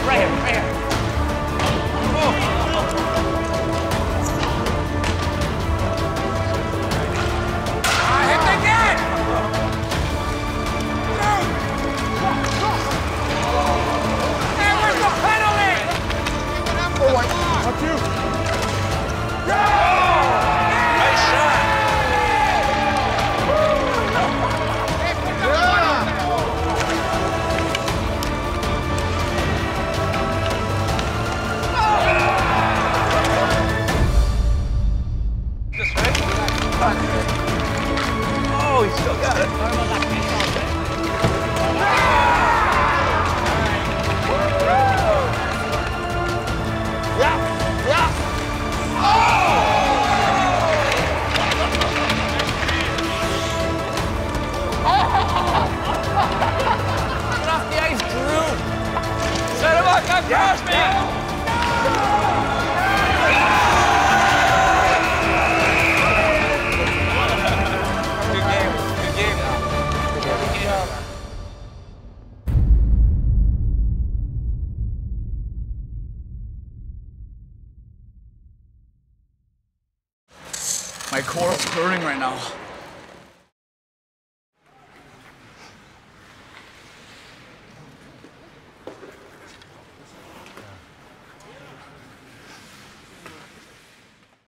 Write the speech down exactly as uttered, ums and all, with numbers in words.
right here, right here. Oh. Ah, hit the net! Hey, where's the penalty? Oh, wait. Up you. Nice shot. This way. Oh, he still got it. Yeah, yeah. Get off the ice, Drew. Set him up, come cross me. Good game, good game. Good game. My core is hurting right now.